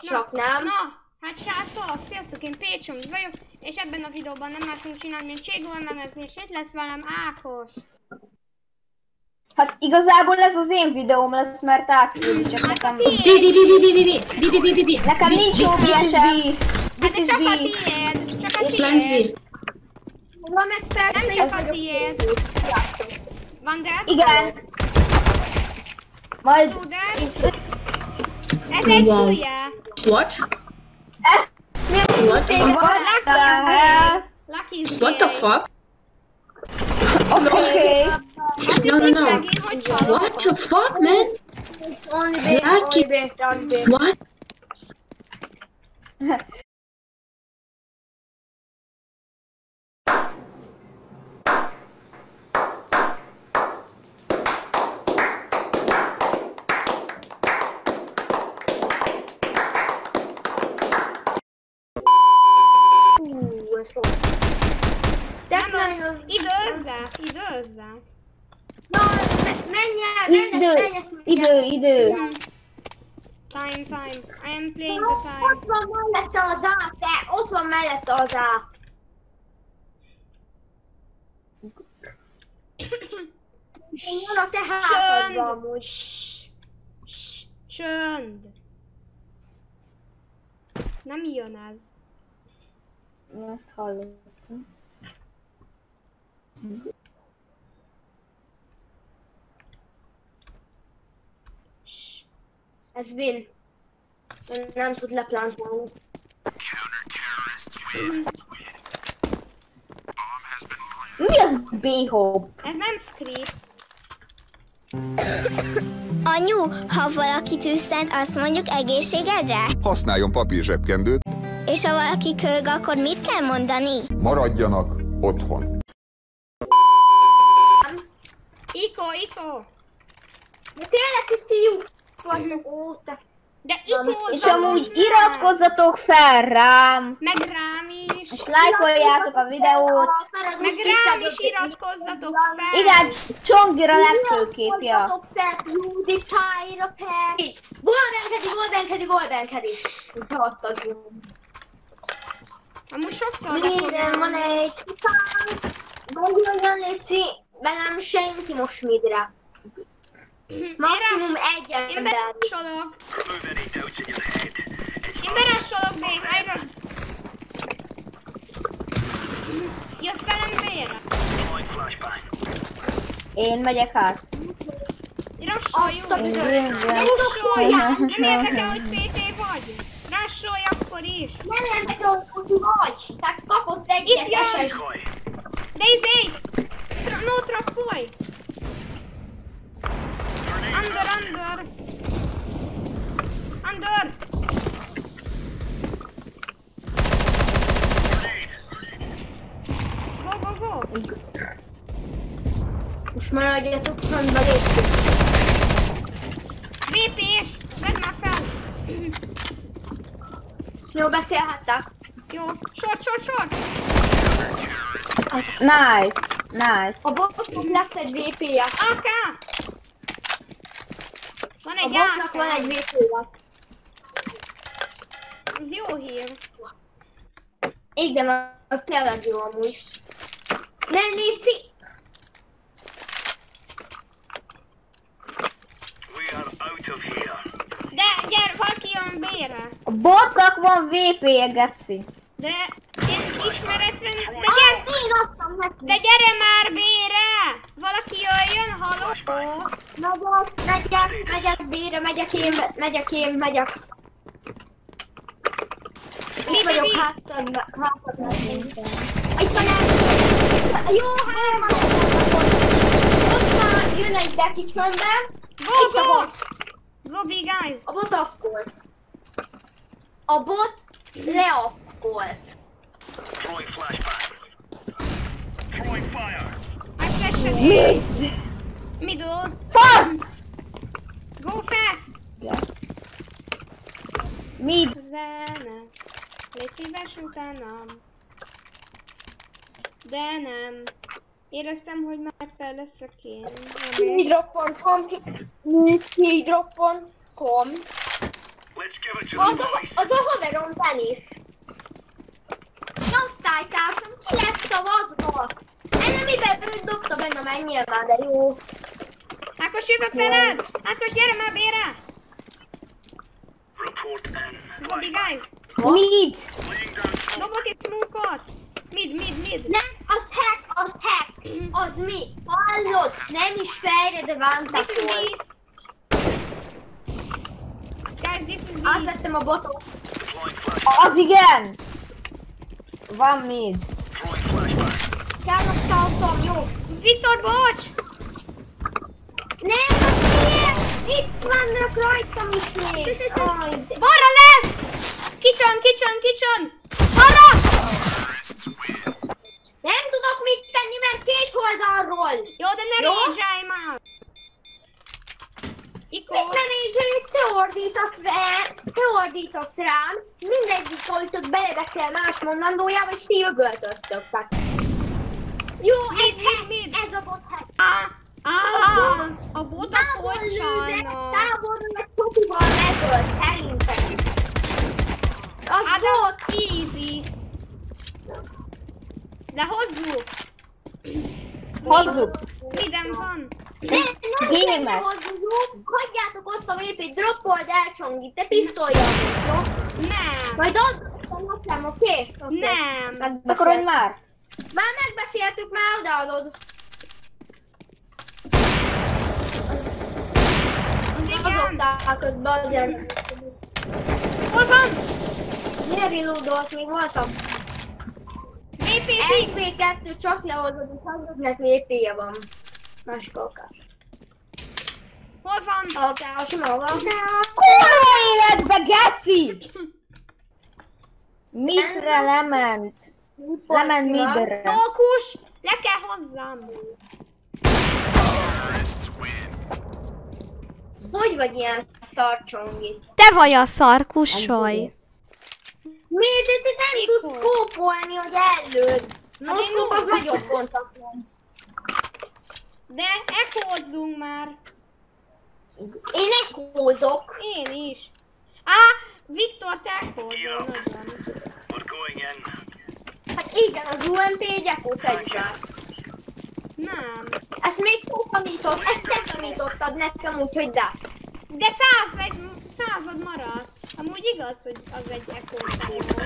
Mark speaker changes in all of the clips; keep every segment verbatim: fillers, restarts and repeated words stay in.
Speaker 1: Csak nem.
Speaker 2: Na, hát srácok, sziasztok, én Pécsom vagyok, és ebben a videóban nem más fogunk csinálni, mint ségolmemezni, és itt lesz velem Ákos.
Speaker 3: Hát igazából ez az én videóm lesz, mert átküldi, csak nekem... Nekem nincs o bé es-em.
Speaker 2: Hát de csak a tiéd, csak a tiéd.
Speaker 1: Van meg persze,
Speaker 2: Nem csak a tiéd. Van de?
Speaker 3: Igen. Majd...
Speaker 2: Ez egy hülye.
Speaker 4: What? What?
Speaker 3: What the hell?
Speaker 2: Lucky's
Speaker 4: What the fuck?
Speaker 3: Okay.
Speaker 2: Azt
Speaker 4: No, no,
Speaker 2: hiszik
Speaker 4: no.
Speaker 2: megint, hogy csalók.
Speaker 4: What the fuck, man?
Speaker 1: only bait, only bait, only bait.
Speaker 4: What?
Speaker 1: Ú, ez rossz.
Speaker 2: Nem, időzzák, időzzák.
Speaker 1: Na, menj el, menj
Speaker 3: Idő,
Speaker 1: el, menj el.
Speaker 3: idő, idő.
Speaker 2: Hmm. Time, time. I am playing the time.
Speaker 1: Ott van mellette az A, te, ott van mellette az A. Jön a te hátadba amúgy.
Speaker 2: Ssss. Ssss. Csönd. Nem jön ez.
Speaker 3: Ezt hallottam.
Speaker 2: Ssss.
Speaker 1: Ez win. Nem tud leplantálni.
Speaker 3: Mi az B-hop?
Speaker 2: Ez nem script.
Speaker 5: Anyu, ha valaki tűzszent, azt mondjuk egészségedre?
Speaker 6: Használjon papírzsebkendőt,
Speaker 5: És ha valaki köhög, akkor mit kell mondani?
Speaker 6: maradjanak otthon.
Speaker 2: Iko, Iko.
Speaker 1: De tényleg ti fiúk vagytok óta.
Speaker 2: De Iko.
Speaker 3: És amúgy iratkozzatok fel rám,
Speaker 2: Meg rám is.
Speaker 3: és lájkoljátok a videót.
Speaker 2: Meg rám is iratkozzatok fel.
Speaker 3: Igen, Csongira legfőképp, ja.
Speaker 1: Iratkozzatok fel PewDiePie-ra, per. Golbenkedi, golbenkedi, golbenkedi. Hattad jó.
Speaker 2: Amúgy sokszor
Speaker 1: Minden van egy után. Gondoljon, Léci, velem senki most midre. Maximum egy
Speaker 2: Én
Speaker 1: ember.
Speaker 2: berássolok. Én berássolok B, Iron. Jössz velem B-re?
Speaker 3: Én megyek át.
Speaker 2: Rassoljuk.
Speaker 1: Azt a
Speaker 3: Én
Speaker 2: Rassolják. Nem érdekel, hogy pé té vagy. Rassolj akkor is.
Speaker 1: Nem érdekel, hogy vagy. Tehát kapott egy
Speaker 2: Itt jön.
Speaker 1: eset.
Speaker 2: De izé. Tra- No trapolj. Under, under. Under. Go, go, go.
Speaker 1: Most maradjatok föntbe, Léci.
Speaker 2: vé pés. Vedd már fel.
Speaker 1: Jó, beszélhettek.
Speaker 2: Jó. Short, short, short.
Speaker 3: Nice, nice.
Speaker 1: A botnak lesz egy vé pé-je.
Speaker 2: á ká. Van
Speaker 1: A
Speaker 2: egy
Speaker 1: botnak van egy
Speaker 2: á ká.
Speaker 1: vé pé-je.
Speaker 2: Ez jó hír.
Speaker 1: Igen, az tényleg jó amúgy. Nem, Léci!
Speaker 2: De gyere, valaki jön B-re.
Speaker 3: A botnak van vé pé-je, geci.
Speaker 2: De én ismeretlen... De
Speaker 1: Ah,
Speaker 2: gyere,
Speaker 1: én adtam neki!
Speaker 2: de gyere már B-re! Valaki jöjjön, haló?
Speaker 1: Megyek, megyek, megyek B-re, megyek én, megyek én, megyek.
Speaker 2: Mi,
Speaker 1: Itt
Speaker 2: mi,
Speaker 1: vagyok
Speaker 2: mi?
Speaker 1: hátad, hátad nekünk. Itt van el! Jó, hárman! Ott már jön egy beki csöndbe.
Speaker 2: Go,
Speaker 1: Itt a
Speaker 2: go!
Speaker 1: bot.
Speaker 2: Go, big guys!
Speaker 1: A bot afkolt. A bot leafkolt.
Speaker 2: I flashed
Speaker 3: Mid!
Speaker 2: middle.
Speaker 3: Fast!
Speaker 2: Go fast!
Speaker 3: Yes. Mid!
Speaker 2: Zene. Légy szíves utánam. De nem. Éreztem, hogy már fel lesz a kém.
Speaker 1: keydrop pont com keydrop pont com Az a, az a haverom Denis. Osztálytársam, ki lesz szavaznak? Enemiben őt dobta benne meg nyilván, de jó.
Speaker 2: Ákos, jövök veled! Ákos, gyere már bére! Bobby, guys!
Speaker 3: Mid!
Speaker 2: Dobok egy smoke-ot! Mid, mid, mid!
Speaker 1: Nem, az hack, az hack. Az mi? Hallod? Nem is fejre, de vántak
Speaker 2: This is
Speaker 1: volt.
Speaker 2: B! Guys, this is B!
Speaker 1: Átvettem a botot.
Speaker 3: Az igen! Van mid.
Speaker 1: Kárnak tartom, jó.
Speaker 2: Viktor, bocs!
Speaker 1: Nem, az miért? Itt vannak rajtam is még. Aj, de...
Speaker 2: Balra lesz! Kicson, kicson, kicson! Balra!
Speaker 1: Nem tudok mit tenni, mert két oldalról.
Speaker 2: Jó, de ne
Speaker 1: Jó?
Speaker 2: rage-elj már! Ikó!
Speaker 1: Mit nem így, hogy te ordítasz, ve, te ordítasz rám, mindegyik oltott belebeszél más mondandójába, és ti ögöltöztöttek. Jó,
Speaker 2: Mid,
Speaker 1: ez,
Speaker 2: mid,
Speaker 1: ez,
Speaker 2: mid.
Speaker 1: ez a bot hack.
Speaker 2: Á, á, a bot az hogy sajna?
Speaker 1: Távolról egy topival megölt, szerintem. Az
Speaker 2: Hát
Speaker 1: bot.
Speaker 2: az easy! Lehozzuk!
Speaker 3: Hozzuk!
Speaker 2: Minden van!
Speaker 1: Ne, nem
Speaker 3: Gamer.
Speaker 1: kell hozzá, jó? Hagyjátok ott a vé pét, droppold el Csongit, te pisztolyjal most, jó?
Speaker 2: Nem!
Speaker 1: Majd adom nekem, oké? Okay?
Speaker 2: Nem!
Speaker 3: Akkor hogy már?
Speaker 1: Már megbeszéltük, már odaadod.
Speaker 2: Az igen!
Speaker 1: Adották közben azért.
Speaker 2: Hol van?
Speaker 1: Miért reloadolsz? Még voltam.
Speaker 2: vé pé
Speaker 1: egy vé kettő csak lehozod, és azoknak vé pé-je van. Másik akár.
Speaker 2: Hol van?
Speaker 1: Akár, sima, akár.
Speaker 3: Kurva életbe, geci! Midre lement. Lement midre.
Speaker 2: Tókus! Le kell hozzám!
Speaker 1: Hogy vagy ilyen szar, Csongi?
Speaker 2: Te vagy a szarkussaj!
Speaker 1: Miért de te nem
Speaker 2: Mikor?
Speaker 1: tudsz skópolni, hogy ellőd? No
Speaker 2: én
Speaker 1: scope az
Speaker 2: úgy-
Speaker 1: nagyobb kontakт van.
Speaker 2: De ekózzunk már!
Speaker 1: Én ekózok.
Speaker 2: Én is! Á, Viktor, te ekózzol nagyon!
Speaker 1: Hát igen, az u em pé egy ekó fegyver.
Speaker 2: Nem!
Speaker 1: Ezt még tú tanított, ezt te tanítottad nekem, úgyhogy de.
Speaker 2: De száz egy, század maradt! Amúgy igaz, hogy az egy ekófegyver.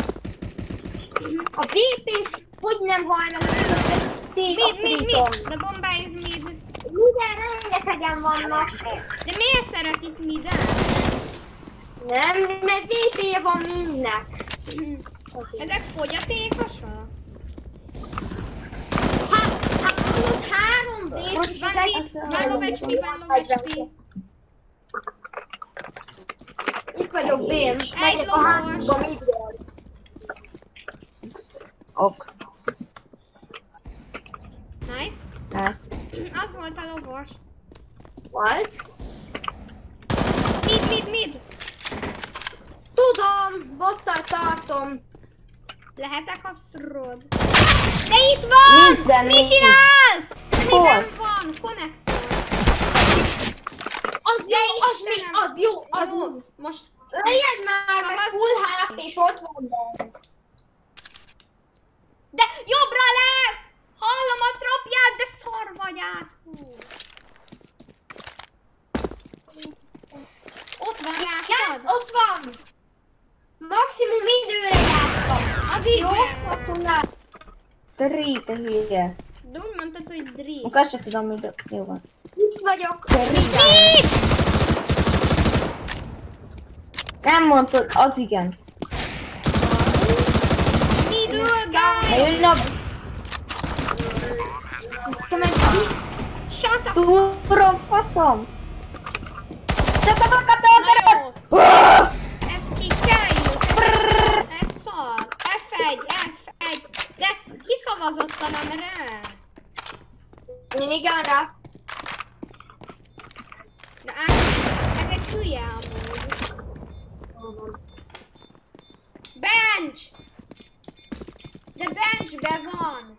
Speaker 1: A vé pés hogy nem halnak, hogy
Speaker 2: Mid, mid, mid! The bomba is mid!
Speaker 1: Minden rengetegen vannak.
Speaker 2: De miért szeretik minden?
Speaker 1: Nem, mert vé pé-je van mindnek.
Speaker 2: Ezek fogyatékosak?
Speaker 1: Hát, hát tudod, három vé pés
Speaker 2: Van mid, van lovecski, van lovecski.
Speaker 1: Itt vagyok, Bém.
Speaker 2: Egy
Speaker 1: Megyek a
Speaker 2: lovas.
Speaker 1: hátba, mit van?
Speaker 3: Ok.
Speaker 2: Nice.
Speaker 3: Nice.
Speaker 2: Az volt a lovas.
Speaker 1: Volt?
Speaker 2: Mid, mid, mid!
Speaker 1: Tudom, bottal tartom.
Speaker 2: Lehetek a szrod. De itt van!
Speaker 3: Minden,
Speaker 2: Mit
Speaker 3: minden.
Speaker 2: csinálsz? De
Speaker 3: Hol?
Speaker 2: minden van! Konnektor.
Speaker 1: Az jó, az mi?
Speaker 2: Istenem.
Speaker 1: Az jó, az
Speaker 2: Jó,
Speaker 1: jó.
Speaker 2: most
Speaker 1: Öljed már, meg
Speaker 2: Szavazzunk.
Speaker 1: full há pés ott van benne.
Speaker 2: De jobbra lesz! Hallom a tropját, de szar vagy át! Hú. Ott van,
Speaker 1: Ja,
Speaker 2: láttad?
Speaker 1: ott van. Maximum időre játszom.
Speaker 2: Az
Speaker 1: Jó,
Speaker 2: igen.
Speaker 1: akkor lát.
Speaker 3: Tri, te hülye.
Speaker 2: De úgy mondtad, hogy dri.
Speaker 3: Akkor azt sem tudom, hogy jó van.
Speaker 1: Itt vagyok.
Speaker 2: Mit?
Speaker 3: Nem mondtad, az igen.
Speaker 2: Middle
Speaker 3: Na
Speaker 2: guy!
Speaker 3: jön a
Speaker 1: Te meg ki?
Speaker 2: Shut up!
Speaker 3: túrom, faszom. Se te
Speaker 2: Na
Speaker 3: bakatok!
Speaker 2: jó! Ez kikeljük! Ez szar! ef egy, ef egy! De ki szavazott a nem rá?
Speaker 1: Én igen rá.
Speaker 2: De át, ez egy hülye amúgy. Bench! De benchbe van!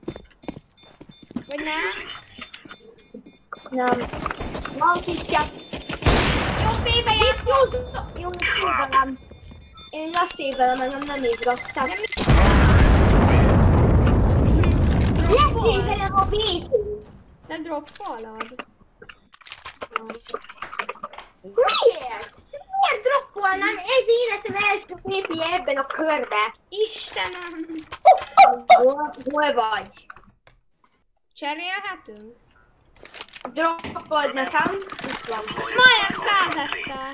Speaker 2: Vagy nem?
Speaker 1: Nem. Van kicsit.
Speaker 2: Jó, Rossz éve játszott!
Speaker 1: Jó, szévelem. Én azt szévelem, engem nem izgatsz. Leszévelem a végén.
Speaker 2: De droppolod.
Speaker 1: Miért? Miért droppolnám? Ez életem első népje ebben a körben.
Speaker 2: Istenem!
Speaker 1: Hol, hol vagy?
Speaker 2: Cserélhetünk?
Speaker 1: Droppold nekem. Itt van.
Speaker 2: Majdnem felvette.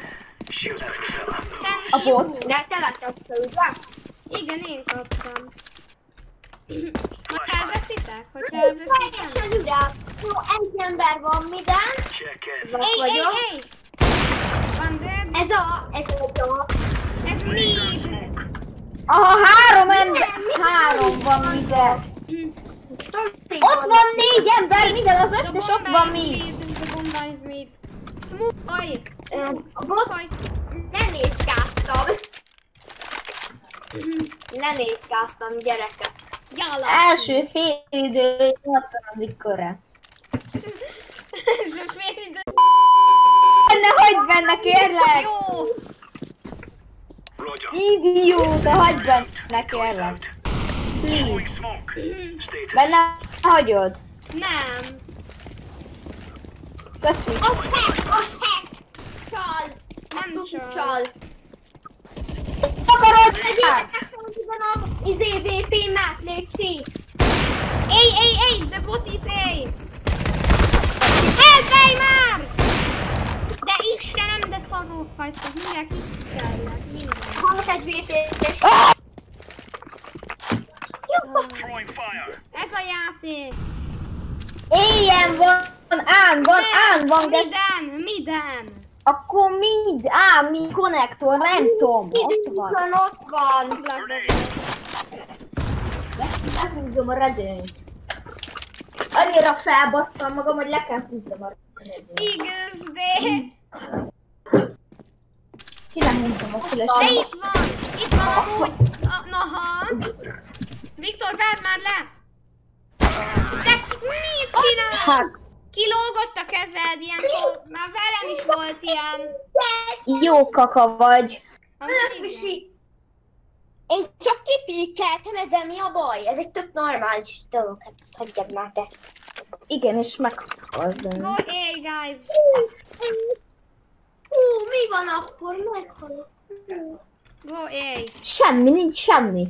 Speaker 3: A bot.
Speaker 1: De te letted fel, ugye?
Speaker 2: Igen, én kaptam. Ha felveszitek? Hogy felveszitek?
Speaker 1: Teljesen üres. Jó, egy ember van minden. Vak
Speaker 2: Ej, ej,
Speaker 1: vagyok.
Speaker 2: ej! Van dead?
Speaker 1: Ez a, ez a,
Speaker 2: Ez mid!
Speaker 3: Aha, három ember, három van minden. Ott van négy ember, minden az összes ott van mi.
Speaker 2: The bomba is mid. Smukaj!
Speaker 1: Ö,
Speaker 2: Smukaj!
Speaker 1: lenézkáztam. Lenézkáztam, gyerekek.
Speaker 2: Jala!
Speaker 3: Első fél idő nyolcvanadik körre.
Speaker 2: Első fél idő.
Speaker 3: Ne hagyd benne, kérlek!
Speaker 2: Jó!
Speaker 3: Idióta, hagyd benne, kérlek. Please. Benne hagyod.
Speaker 2: Nem!
Speaker 3: Köszi.
Speaker 1: Az hack, az hack! Csal!
Speaker 2: Nem
Speaker 1: Az
Speaker 2: csal.
Speaker 1: csal!
Speaker 3: Akarod?
Speaker 1: Legyetek van az izé vé pé mát, légy.
Speaker 2: Ej, ej, ej! The bot is ej! Elfej már! De Istenem, de szarul hagytak. Mindjárt ki kellett. Minden.
Speaker 1: Hallott egy vé pé-s.
Speaker 2: Ez a játék!
Speaker 3: Éljen van, án van, án van, de
Speaker 2: Miden, miden!
Speaker 3: akkor mind, á, mi konnektor, nem tudom, ott van.
Speaker 1: Van, ott van.
Speaker 3: Lehúzom a redőnyt. Annyira felbasszam magam, hogy le kell húzzam a redőnyt.
Speaker 2: Igaz, de...
Speaker 3: Ki nem húzzam a
Speaker 2: De
Speaker 3: fülesem.
Speaker 2: itt van! Itt van
Speaker 3: Bassza.
Speaker 2: amúgy! A- Naha! Viktor, vedd már le! De mit csinál?
Speaker 3: Hát,
Speaker 2: Kilógott a kezed, ilyenkor már velem is volt ilyen.
Speaker 3: jó kaka vagy.
Speaker 2: Amúgy
Speaker 1: Nem,
Speaker 2: igen.
Speaker 1: Misi. Én csak kipikkeltem, ezzel mi a baj? Ez egy tök normális dolog, hát ezt hagyjad már te.
Speaker 3: Igen, és meghalsz
Speaker 2: Go
Speaker 3: benne.
Speaker 2: A, guys!
Speaker 1: Hú, mi van akkor? Meghalok. Hú.
Speaker 2: Go A!
Speaker 3: Semmi, nincs semmi.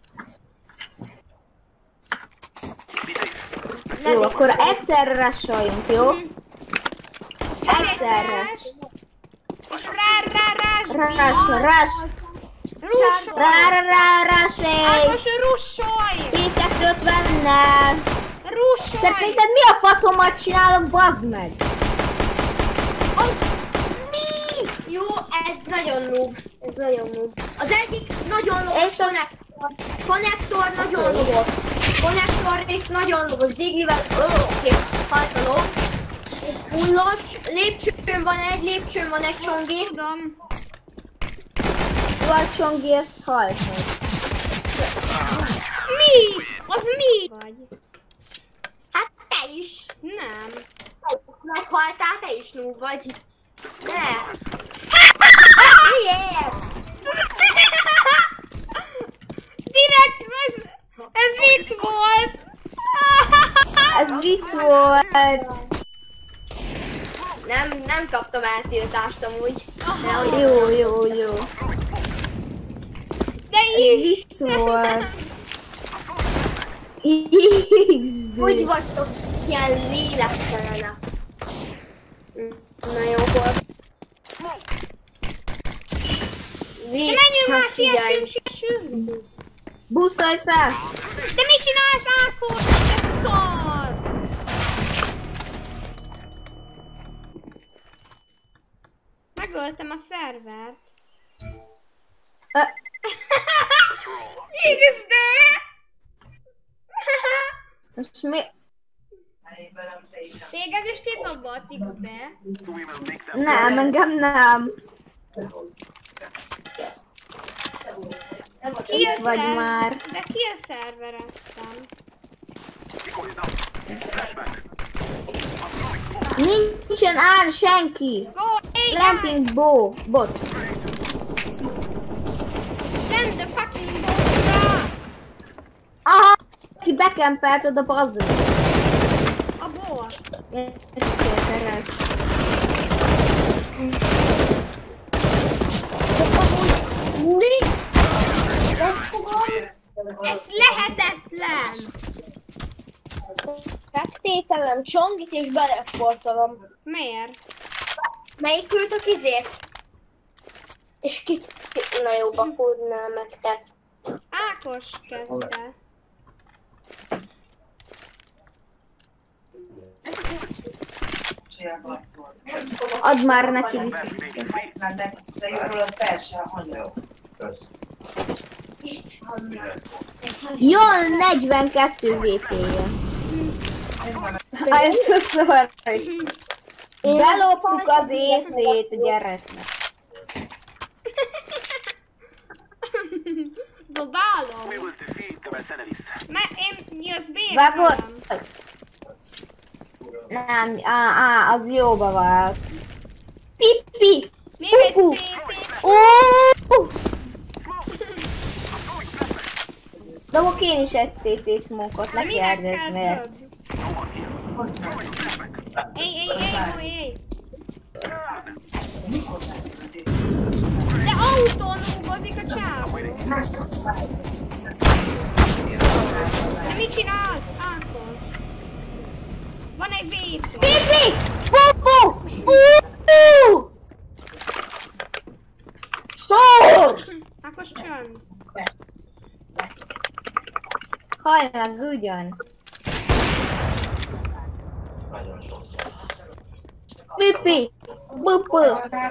Speaker 3: Jó, akkor egyszerre rusholjunk, jó? Egyszerre.
Speaker 2: És rá, rá, rá,
Speaker 3: Rush, rush,
Speaker 2: Russolj!
Speaker 3: rá, rá, rá,
Speaker 2: Hát
Speaker 3: rush,
Speaker 2: most russolj!
Speaker 3: P kettő ötvennel.
Speaker 2: Russolj!
Speaker 3: Szerinted mi a faszomat csinálok, bazd meg?
Speaker 1: Mi? Jó, ez nagyon noob. Ez nagyon noob. Az egyik nagyon lobos
Speaker 3: És a-
Speaker 1: konnektor. Konnektor nagyon lobos. Konnektor rész nagyon lobos. Ziglivel, ó, oké, hajtalom. Hullos. Lépcsőn van egy, lépcsőn van egy csongi.
Speaker 2: Tudom.
Speaker 3: Jó, a csongi, ez halt meg.
Speaker 2: Mi? Az mi? Vagy?
Speaker 1: Hát te is.
Speaker 2: Nem.
Speaker 1: Meghaltál, te is noob vagy. Ne. Miért?
Speaker 2: Direkt, ez, ez vicc volt.
Speaker 3: Ez vicc volt.
Speaker 1: Nem, nem kaptam eltiltást amúgy. De
Speaker 3: Jó, jó, jó.
Speaker 2: De
Speaker 3: Ez
Speaker 2: így.
Speaker 3: vicc volt. iksz dé.
Speaker 1: Úgy vagytok ilyen lélektelenek. Na jó volt.
Speaker 2: De menjünk már, siessünk, siessünk.
Speaker 3: Boostolj fel!
Speaker 2: De mit csinálsz, Ákos? Ez szar. Megöltem a szervert.
Speaker 3: Ö,
Speaker 2: Igaz, de?
Speaker 3: Most mi?
Speaker 2: Téged is kidobott, igaz, de?
Speaker 3: Nem, engem nem.
Speaker 2: Ki a
Speaker 3: Itt vagy
Speaker 2: szerver?
Speaker 3: már.
Speaker 2: De ki a szervereztem?
Speaker 3: Nincsen áll senki.
Speaker 2: Go, hey,
Speaker 3: Planting bow, bot.
Speaker 2: Send the fucking boat.
Speaker 3: Aha! Ki bekempelt oda bazzol.
Speaker 2: A bot. Ez lehetetlen.
Speaker 1: Megtételem Csongit és belesportolom.
Speaker 2: Miért?
Speaker 1: Melyik küldtök izét? És ki... Na jó, bakódnál meg te.
Speaker 2: Ákos kezdte.
Speaker 3: Add már neki vissza. Jön negyvenkettő vé pé-je. I'm so sorry. Beloptuk az észét a gyereknek.
Speaker 2: Dobálom. Mert én jössz
Speaker 3: Vágod?
Speaker 2: bérkelem.
Speaker 3: Nem, á, á, az jóba vált. Pipi!
Speaker 2: Még egy
Speaker 3: Pupu!
Speaker 2: cé té.
Speaker 3: Ó! Dobok én is egy cé té smoke-ot, ne
Speaker 2: De minek
Speaker 3: kérdezz
Speaker 2: kell
Speaker 3: miért.
Speaker 2: tudod? Éj, éj, éj, go, éj! De autón úgozik a csávó! De mit csinálsz, Ákos? Van egy vétó!
Speaker 3: Pipi! Pupu! Uuuuh! Sor!
Speaker 2: Ákos csönd!
Speaker 3: Hallj meg, ugyan! Pipi! Pupu!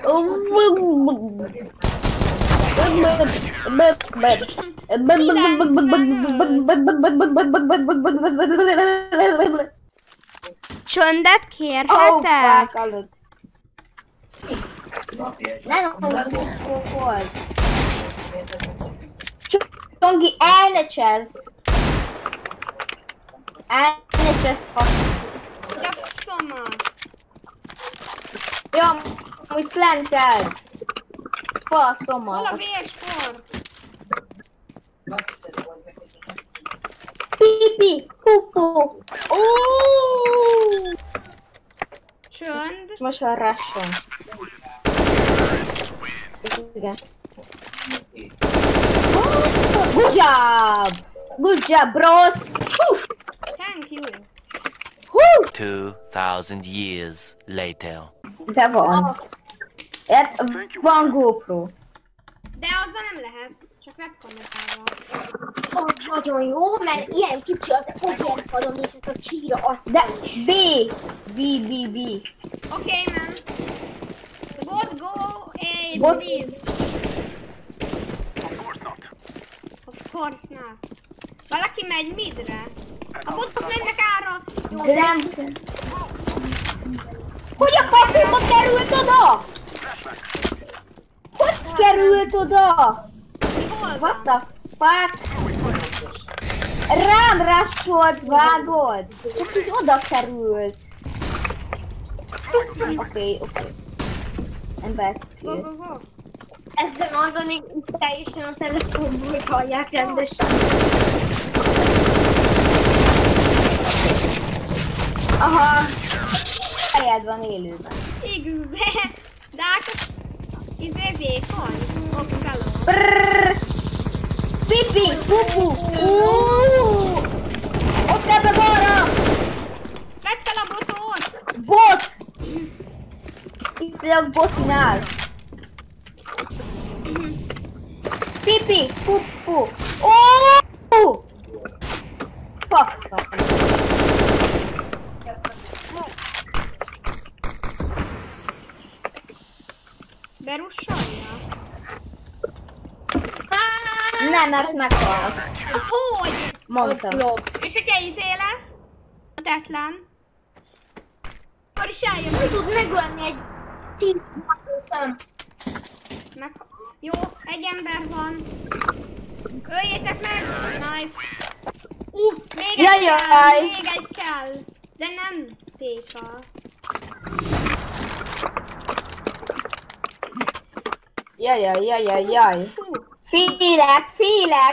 Speaker 2: Csöndet kérhetek?
Speaker 3: Nem az volt. Csongi, el ne csezd! El ne csezd a...
Speaker 2: De szoma!
Speaker 3: Ja, hogy plantel! Faszom
Speaker 2: Hol a
Speaker 3: a...
Speaker 2: vérsport?
Speaker 3: Pipi! Pupu! Uuuuh!
Speaker 2: Csönd!
Speaker 3: Most a rasson. Igen. Good job! Good job, bros! Hú!
Speaker 2: Thank you!
Speaker 3: Hú!
Speaker 4: Two thousand years later.
Speaker 3: De van. Ért, van GoPro.
Speaker 2: De azzal nem lehet, csak webkamerával.
Speaker 1: Az nagyon jó, mert ilyen kicsi az egyenfalon és ez a csíra azt
Speaker 3: De B! B, B, B.
Speaker 2: Okay, man. Bot, go A,
Speaker 3: Bot-
Speaker 2: please. Of course not. Valaki megy midre. A botok mennek ára.
Speaker 3: De nem... Hogy a faszomba került oda? Hogy került oda?
Speaker 2: Hol
Speaker 3: What
Speaker 2: van?
Speaker 3: the fuck? Rám rassolt, vágod? Csak így oda került. Oké, okay, oké. Okay. And bad
Speaker 2: Go, go,
Speaker 3: skills.
Speaker 2: go.
Speaker 1: Ezzel mondani teljesen a telefonból, hogy hallják rendesen.
Speaker 3: Aha. Helyed van élőben.
Speaker 2: Igaz, de... De Ákos... Izé vékony. Oxaló.
Speaker 3: Brrrr. Pipi, pupu. Uuuuh. Ott ebbe balra.
Speaker 2: Vedd fel a botot!
Speaker 3: Bot. Itt vagyok botinál. Pipi, pupu. Uuuuh. Fakszom.
Speaker 2: Berussolja?
Speaker 3: Nem, mert meghalsz.
Speaker 2: Az hogy?
Speaker 3: Mondtam.
Speaker 2: És hogyha izé lesz? Tetlen. Akkor is eljön.
Speaker 1: Nem tud megölni egy tíz nem.
Speaker 2: Meg... Jó, egy ember van. Öljétek meg! Nice. Uh, még egy
Speaker 3: Jajjaj.
Speaker 2: kell, még egy kell. De nem téka.
Speaker 3: Jaj, jaj, jaj, jaj, jaj.
Speaker 2: Fú.
Speaker 3: Félek, félek!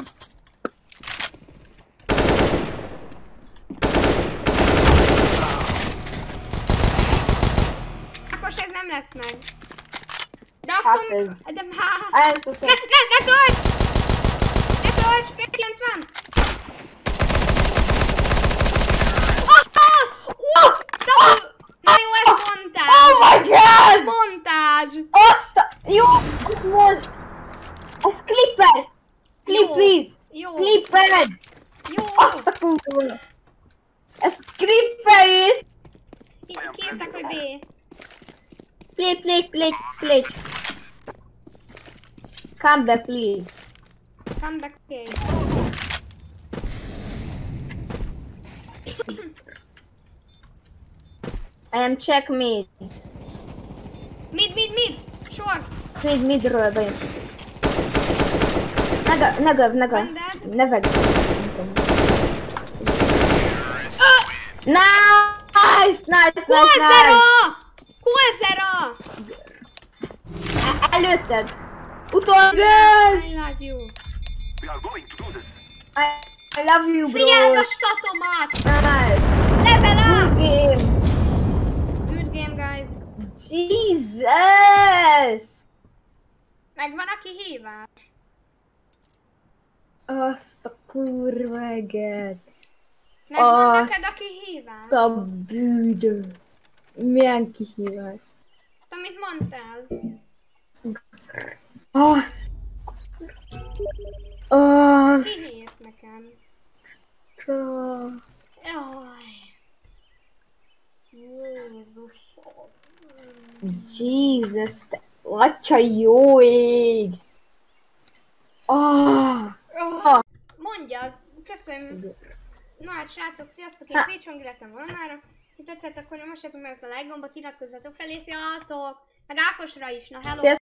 Speaker 2: Ákos, ez nem lesz meg. De
Speaker 3: Hát
Speaker 2: akkor...
Speaker 3: ez-
Speaker 2: De már...
Speaker 3: I'm so
Speaker 2: Ne,
Speaker 3: sorry.
Speaker 2: ne, ne tölts! Ne tölts! P kilencven! Ah! Uh! Na jó, ez montázs!
Speaker 3: Oh my god!
Speaker 2: Montázs!
Speaker 3: Azt a... Jó, moz... Ez clipper! Clip,
Speaker 2: Jó.
Speaker 3: please!
Speaker 2: Jó,
Speaker 3: Clippered!
Speaker 2: jó!
Speaker 3: Azt a kurva! Ez clippered!
Speaker 2: Kértek, hogy B.
Speaker 3: Play, play, play, play. Come back, please.
Speaker 2: Come back, okay.
Speaker 3: I am check mid.
Speaker 2: Mid, mid, mid! Short!
Speaker 3: Mid, midről bejön. Nega, negav, negav.
Speaker 2: Under.
Speaker 3: Neveg. Nem tudom. Nice, nice, nice,
Speaker 2: Kulcera!
Speaker 3: nice.
Speaker 2: Kulcera!
Speaker 3: E- Előtted. Utolsó.
Speaker 2: I love you.
Speaker 3: I, I love you,
Speaker 2: Figyeld a
Speaker 3: bros.
Speaker 2: statomat!
Speaker 3: Nice.
Speaker 2: Level
Speaker 3: Good
Speaker 2: up!
Speaker 3: game.
Speaker 2: Good game, guys.
Speaker 3: Jesus.
Speaker 2: Megvan a kihívás.
Speaker 3: Azt a kurva eget.
Speaker 2: Megvan
Speaker 3: Azt.
Speaker 2: neked a kihívás.
Speaker 3: A bűdő. Milyen kihívás.
Speaker 2: Amit mondtál.
Speaker 3: Az. Az.
Speaker 2: Ki hírt nekem? Jaj. Jézusom.
Speaker 3: Jesus, te atya jó ég. Ah.
Speaker 2: Oh. Mondjad, köszönöm. Na hát srácok, sziasztok, én Pécs Hangi lettem valamára. Ha tetszett, akkor nyomossátok meg ezt a like gombot, iratkozzatok fel, és sziasztok! Meg Ákosra is, na hello!
Speaker 3: Sziasztok.